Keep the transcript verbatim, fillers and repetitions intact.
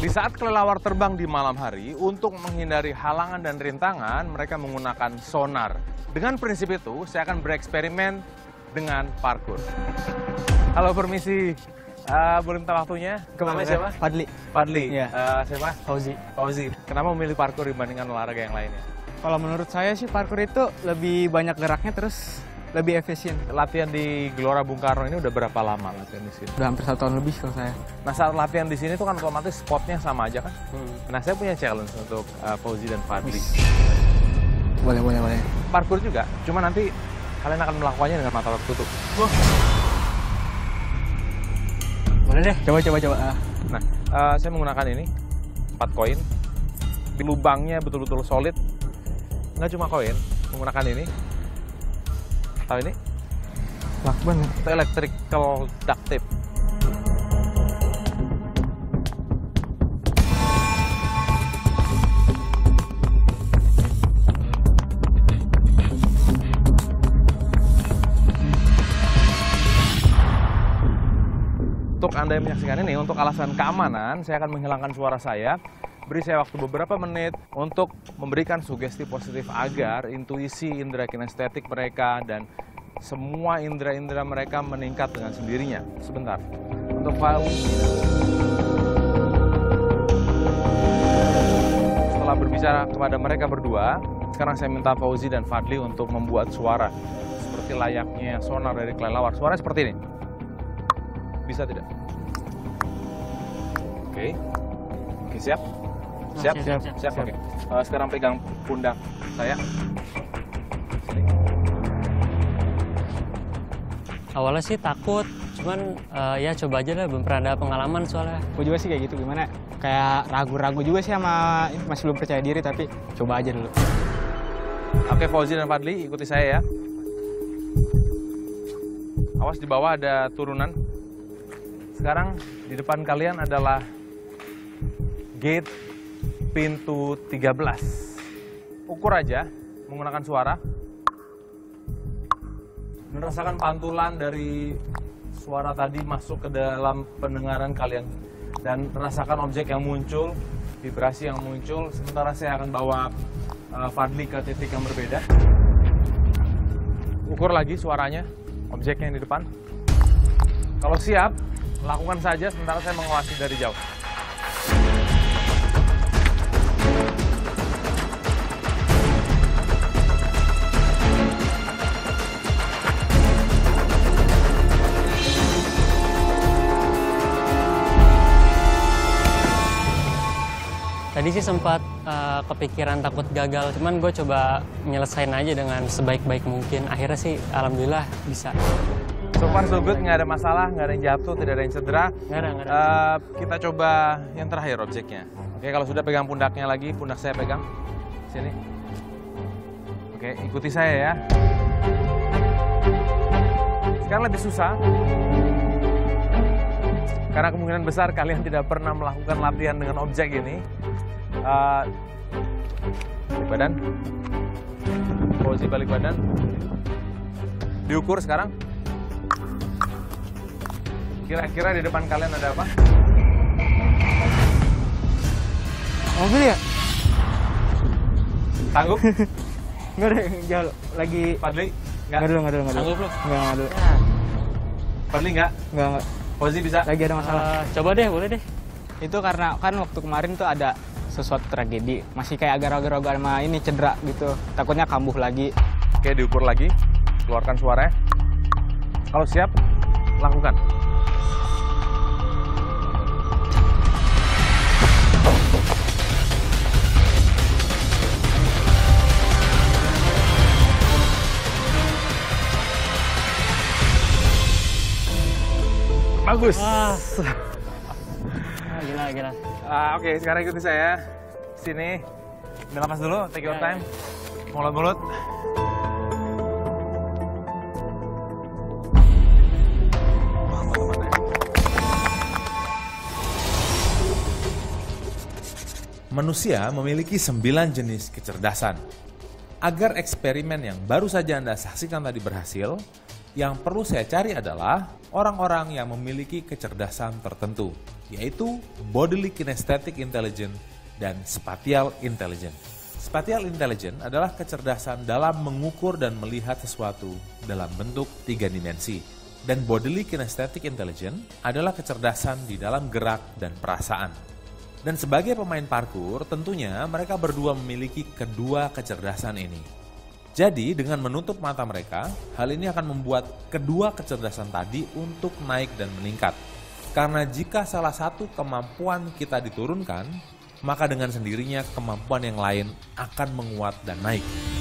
saat kelelawar terbang di malam hari, untuk menghindari halangan dan rintangan, mereka menggunakan sonar. Dengan prinsip itu, saya akan bereksperimen dengan parkur. Halo, permisi. Uh, boleh minta waktunya? Kemana siapa? Fadli. Fadli. Ya. Uh, siapa? Fauzi. Fauzi. Kenapa memilih parkur dibandingkan olahraga yang lainnya? Kalau menurut saya sih parkur itu lebih banyak geraknya, terus lebih efisien. Latihan di Gelora Bung Karno ini udah berapa lama latihan di sini? Udah hampir satu tahun lebih kalau saya. Nah, saat latihan di sini tuh kan otomatis spotnya sama aja kan? Hmm. Nah, saya punya challenge untuk uh, Fauzi dan Fadli. Boleh, boleh, boleh. Parkur juga, cuma nanti kalian akan melakukannya dengan mata tertutup. Wah. Boleh deh, coba, coba, coba. Nah, uh, saya menggunakan ini, empat koin. Di lubangnya betul-betul solid. Nggak cuma koin, menggunakan ini. Tahu ini? Lakban. Itu electrical duct tape. Untuk Anda yang menyaksikan ini, untuk alasan keamanan, saya akan menghilangkan suara saya. Beri saya waktu beberapa menit untuk memberikan sugesti positif agar intuisi indera kinestetik mereka dan semua indera-indera mereka meningkat dengan sendirinya. Sebentar. Untuk file. Setelah berbicara kepada mereka berdua, sekarang saya minta Fauzi dan Fadli untuk membuat suara seperti layaknya sonar dari kelelawar. Suara seperti ini. Bisa tidak? Oke. Oke, siap? Siap? Siap, siap, siap. Oke. Uh, sekarang pegang pundak saya. Sini. Awalnya sih takut, cuman uh, ya coba aja lah, belum pernah ada pengalaman soalnya. Gue juga sih kayak gitu, gimana? Kayak ragu-ragu juga sih sama, masih belum percaya diri, tapi coba aja dulu. Oke, Fauzi dan Fadli, ikuti saya ya. Awas, di bawah ada turunan. Sekarang di depan kalian adalah gate pintu tiga belas. Ukur aja menggunakan suara. Merasakan pantulan dari suara tadi masuk ke dalam pendengaran kalian. Dan rasakan objek yang muncul, vibrasi yang muncul. Sementara saya akan bawa uh, Fadli ke titik yang berbeda. Ukur lagi suaranya, objeknya yang di depan. Kalau siap, lakukan saja sementara saya mengawasi dari jauh. Tadi sih sempat uh, kepikiran takut gagal, cuman gue coba nyelesain aja dengan sebaik-baik mungkin. Akhirnya sih alhamdulillah bisa. So far so good, nggak ada masalah, nggak ada yang jatuh, tidak ada yang cedera. Nggak ada, nggak ada. Uh, kita coba yang terakhir objeknya. Oke, kalau sudah pegang pundaknya lagi, pundak saya pegang. Sini. Oke, ikuti saya ya. Sekarang lebih susah. Karena kemungkinan besar kalian tidak pernah melakukan latihan dengan objek ini. Uh, balik badan. Posisi balik badan. Diukur sekarang. Kira-kira di depan kalian ada apa? Mobil ya? Sanggup? Enggak deh, jauh. Lagi... Fadli? Enggak dulu, enggak dulu, enggak dulu. Sanggup lu? Enggak, enggak dulu. Fadli nggak? Enggak, enggak. Posisi bisa? Lagi ada masalah. Uh, coba deh, boleh deh. Itu karena kan waktu kemarin tuh ada sesuatu tragedi. Masih kayak agak ragu-ragu sama ini cedera gitu. Takutnya kambuh lagi. Oke, diukur lagi. Keluarkan suaranya. Kalau siap, lakukan. Bagus. Wah. Ah, gila, gila. Ah, Oke, okay, sekarang ikuti saya. Sini. Ambil nafas dulu, take your time. Mulut-mulut. Manusia memiliki sembilan jenis kecerdasan. Agar eksperimen yang baru saja Anda saksikan tadi berhasil, Yang perlu saya cari adalah orang-orang yang memiliki kecerdasan tertentu, yaitu bodily kinesthetic intelligence dan spatial intelligence. Spatial intelligence adalah kecerdasan dalam mengukur dan melihat sesuatu dalam bentuk tiga dimensi. Dan bodily kinesthetic intelligence adalah kecerdasan di dalam gerak dan perasaan. Dan sebagai pemain parkur, tentunya mereka berdua memiliki kedua kecerdasan ini. Jadi dengan menutup mata mereka, hal ini akan membuat kedua kecerdasan tadi untuk naik dan meningkat. Karena jika salah satu kemampuan kita diturunkan, maka dengan sendirinya kemampuan yang lain akan menguat dan naik.